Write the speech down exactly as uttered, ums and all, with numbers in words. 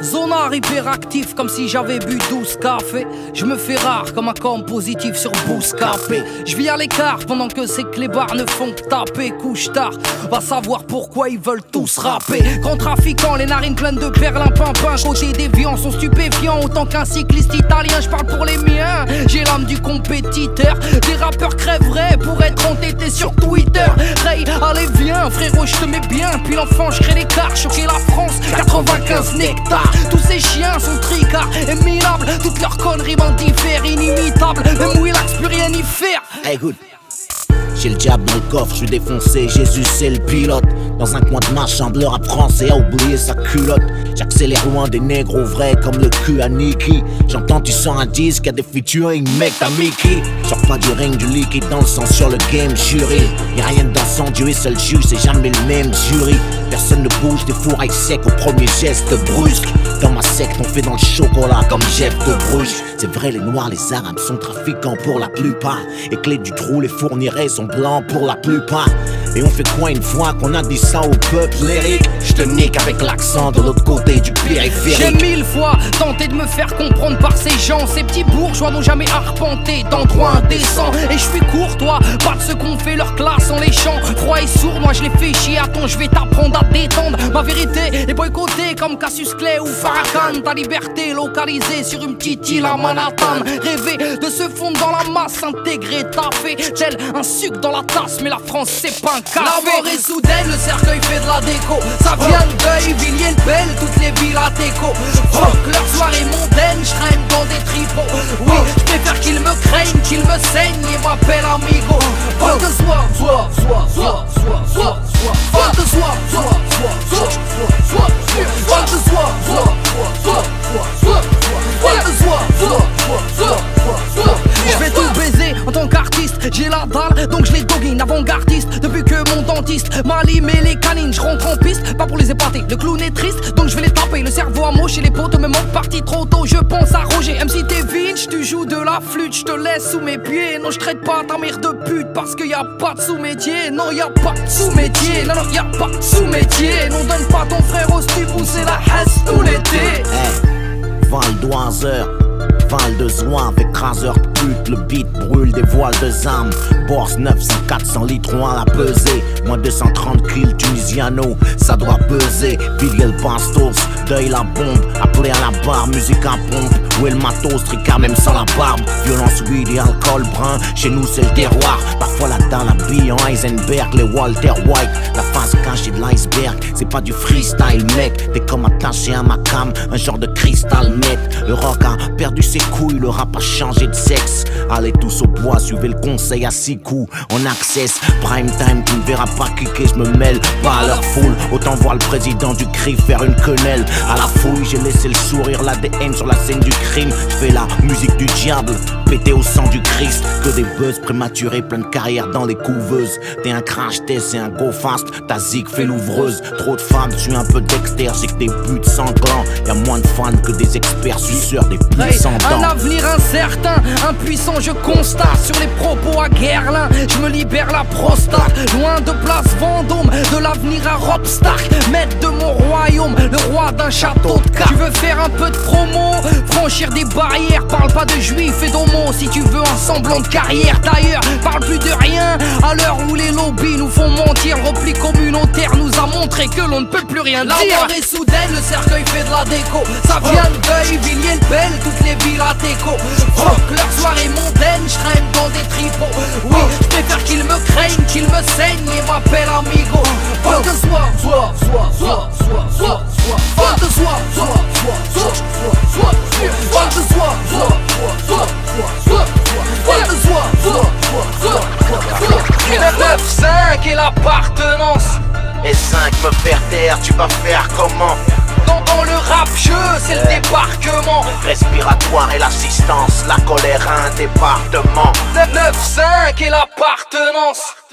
Zonard hyperactif comme si j'avais bu douze cafés. Je me fais rare comme un camp positif sur Bouscapé. Je vis à l'écart pendant que ces clébards ne font que taper. Couche tard, va savoir pourquoi ils veulent tous rapper. Grand trafiquant, les narines pleines de perlimpinpin. Côté déviants sont stupéfiants autant qu'un cycliste italien. Je parle pour les miens, j'ai l'âme du compétiteur. Des rappeurs crèveraient pour être entêtés sur Twitter. Ray, allez viens frérot, je te mets bien. Puis l'enfant je crée l'écart, choquer la France, quatre-vingt-quinze nectars. Tous ces chiens sont tricards et minables. Toutes leurs conneries m'indiffèrent, inimitables. Même Willax, plus rien y faire. Hey, good. J'ai le diable dans le coffre, je suis défoncé, Jésus c'est le pilote. Dans un coin de ma chambre, le rap français a oublié sa culotte. J'accélère loin des négros vrais comme le cul à Nicky. J'entends tu sens un disque, y'a des featuring, mec t'as Mickey. Sors pas du ring, du liquide dans le sang sur le game jury. Y'a rien de dansant, Dieu est seul juge, c'est jamais le même jury. Personne ne bouge, des fourrailles secs au premier geste brusque. Dans ma secte on fait dans le chocolat comme Jeff de Bruges. C'est vrai les noirs, les arabes sont trafiquants pour la plupart. Et clés du trou, les fournirais sont blancs pour la plupart. Et on fait quoi une fois qu'on a dit ça au peuple lyrique? Je te nique avec l'accent de l'autre côté du périphérique. J'ai mille fois tenté de me faire comprendre par ces gens. Ces petits bourgeois n'ont jamais arpenté d'endroits indécents. Et je suis courtois, pas de ceux qu'on fait leur classe en léchant. Froid et sourd, moi je les fais chier. Attends, je vais t'apprendre à détendre. Ma vérité est boycottée comme Cassius Clay ou Farrakhan. Ta liberté localisée sur une petite île à Manhattan. Rêver de se fondre dans la masse, intégrer ta fait tel un sucre dans la tasse. Mais la France c'est pas un café. La mort est soudaine, le cercueil fait de la déco. Ça vient de Deuil, Villiers le Bel, toutes les villes à déco. Fuck leur soirée mondaine, je traîne dans des tripots. Oui, je préfère qu'ils me craignent, qu'ils me saignent et m'appellent amigo. Fuck de soi, soi, soi, soi, soi, soi, soi. Fuck de soi, soi, soi, soi, soi, soi. Fuck de soi, soi, soi, soi, soi, soi. Fuck de soi, soi, soi, soi, soi. Je vais tout baiser en tant qu'artiste, j'ai la dalle donc je les doguine avant-gardiste. Depuis que mon dentiste m'a limé les canines, je rentre en piste, pas pour les épater. Le clown est triste donc je vais les taper. Le cerveau à moche et les potes me manquent parti trop tôt. Je pense à Roger, M C t'es Vinch, tu joues de la flûte, je te laisse sous mes pieds. Non je traite pas ta mère de pute parce que y a pas de sous-métier. Non y a pas de sous-métier, non non y a pas de sous-métier. Non donne pas ton frère au stupou, c'est la hesse tout l'été. Hey, Val d'Oiseur, Val de Zoin avec craseur de pute, le beat brûle des voiles de zam. Bourse neuf cents, quatre cents litres à la pesée. Moins deux cent trente kills tunisiano, ça doit peser. Villiers le Bastos, Deuil la bombe, appelé à la barre, musique à pompe. Où est le matos, tricard même sans la barbe. Violence, weed et alcool brun, chez nous c'est le terroir. Parfois la dalle habille en Heisenberg, les Walter White. La face cachée de l'iceberg, c'est pas du freestyle mec. T'es comme attaché à ma cam, un genre de cristal net. Le rock a perdu ses couilles, le rap a changé de sexe. Allez tous au bois, suivez le conseil à six coups. On access, prime time, tu ne verras pas kicker, je me mêle pas à leur foule. Autant voir le président du cri faire une quenelle. À la fouille, j'ai laissé le sourire, l'A D N sur la scène du crime. Je fais la musique du diable, pété au sang du Christ. Que des buzz prématurés, plein de carrière dans les couveuses. T'es un crash test, c'est un go fast, ta zig fait l'ouvreuse. Trop de femmes, je suis un peu Dexter, j'ai que des buts sanglants. Y'a moins de fans que des experts suceurs, des puissants dents. Un avenir incertain, impuissant je constate. Sur les propos à Guerlain, je me libère la prostate. Loin de place Vendôme, de l'avenir à Rob Stark. Maître de mon royaume, le roi d'un château de cartes. Tu veux faire un peu de promo, franchir des barrières. Parle pas de juifs et d'homo si tu veux un semblant de carrière. D'ailleurs, parle plus de rien à l'heure où les lobbies nous font mentir. Le repli communautaire nous a montré que l'on ne peut plus rien dire. La mort est soudaine, le cercueil fait de la déco. Ça vient de Deuil, Villiers le Bel, toutes les villes à déco. Fuck leur soirée mondaine, je traîne dans des tripots. Oui, je préfère qu'ils me craignent, qu'ils me saignent et m'appellent amigo. Fuck de soi, soi, soi, soi, soi, soi, soi. Fuck de soi, soi, soi, soi, soi, soi. Fuck de soi, soi, soi, soi, soi, soi. Fuck de soi, soi, soi, soi, soi, soi. neuf cinq et l'appartenance. Et cinq me faire taire, tu vas faire comment? Dans, dans le rap jeu, c'est le débarquement. Respiratoire et l'assistance, la colère un département. neuf cinq et l'appartenance.